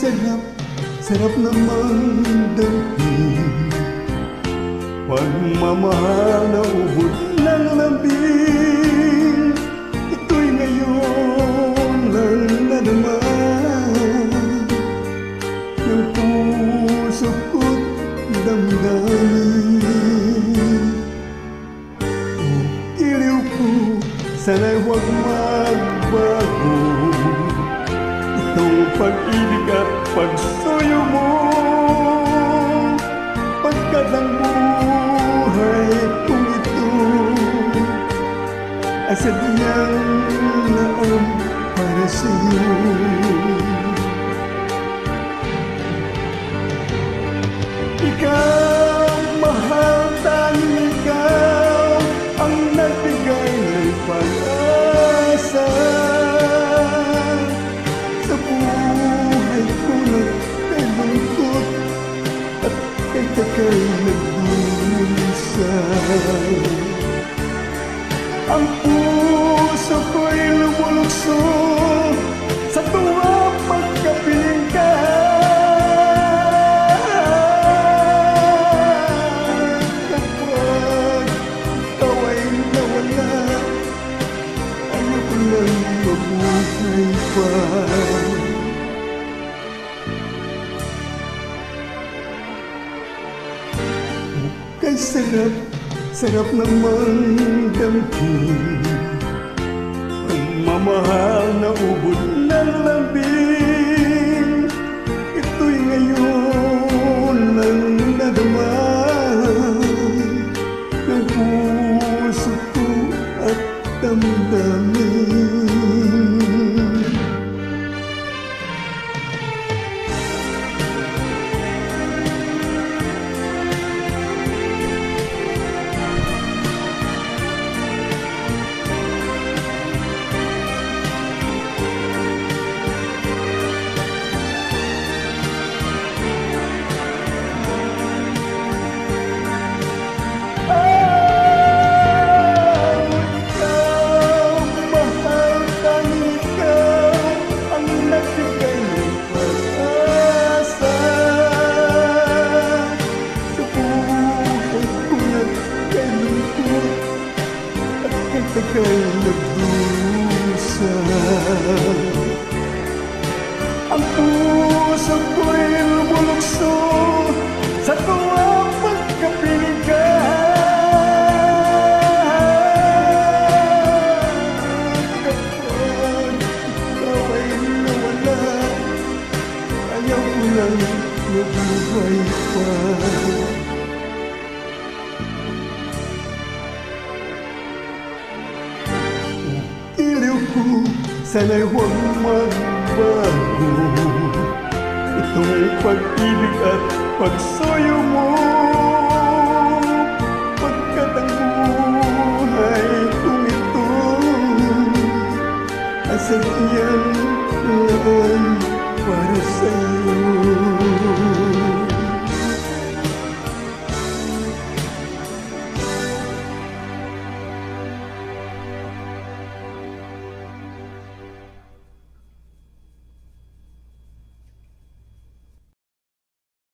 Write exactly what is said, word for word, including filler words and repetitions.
sarap, sarap namang damhin. Pagmamahal na ubod ng lambing, ito'y ngayon lang nadama ng puso ko't damdamin. O giliw ko, sana'y huwag magbago itong pag-ibig at pagsuyo mo, pagkat ang buhay kong ito ay sadyang naam para sa'yo. Ikaw, mahal, tanging ikaw ang nagbigay ng pag-asa sa buhay ko na kay lungkot at kay takay nagdusa. Ang puso ko'y lumulukso sa tuwa pagkapiling ka. Kapag ikaw ay nawala, ayoko lang mabuhay pa. Kay sarap, sarap namang damhin. Pagmamahal na ubod ng lambing, ito'y ngayon lang nadama ng puso ko at damdamin. Takay nagdusa, ang puso ko'y lumulukso sa tuwang pagkapiling ka. Kapag ikaw ay nawala, ayaw ko lang mabuhay pa. Sana'y huwag magbago itong pag-ibig at pagsuyo mo.